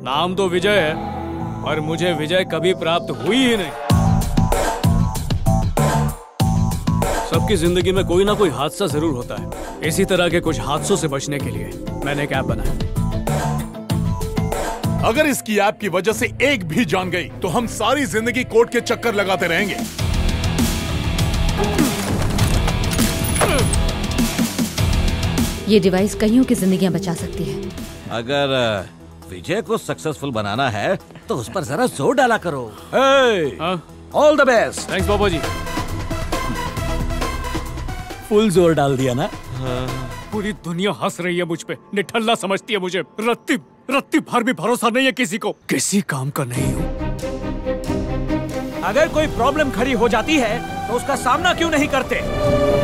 नाम तो विजय है, और मुझे विजय कभी प्राप्त हुई ही नहीं। सबकी जिंदगी में कोई ना कोई हादसा जरूर होता है। इसी तरह के कुछ हादसों से बचने के लिए मैंने एक ऐप बनाया। अगर इसकी ऐप की वजह से एक भी जान गई तो हम सारी जिंदगी कोर्ट के चक्कर लगाते रहेंगे। ये डिवाइस कईयों की जिंदगियां बचा सकती है। अगर विजय को सक्सेसफुल बनाना है तो उस पर जरा जोर डाला करो। All the best. थैंक्स बाबा जी। फुल जोर डाल दिया ना? पूरी दुनिया हंस रही है मुझ पे, निठल्ला समझती है मुझे। रत्ती भर भी भरोसा नहीं है किसी को। किसी काम का नहीं हूँ। अगर कोई प्रॉब्लम खड़ी हो जाती है तो उसका सामना क्यों नहीं करते?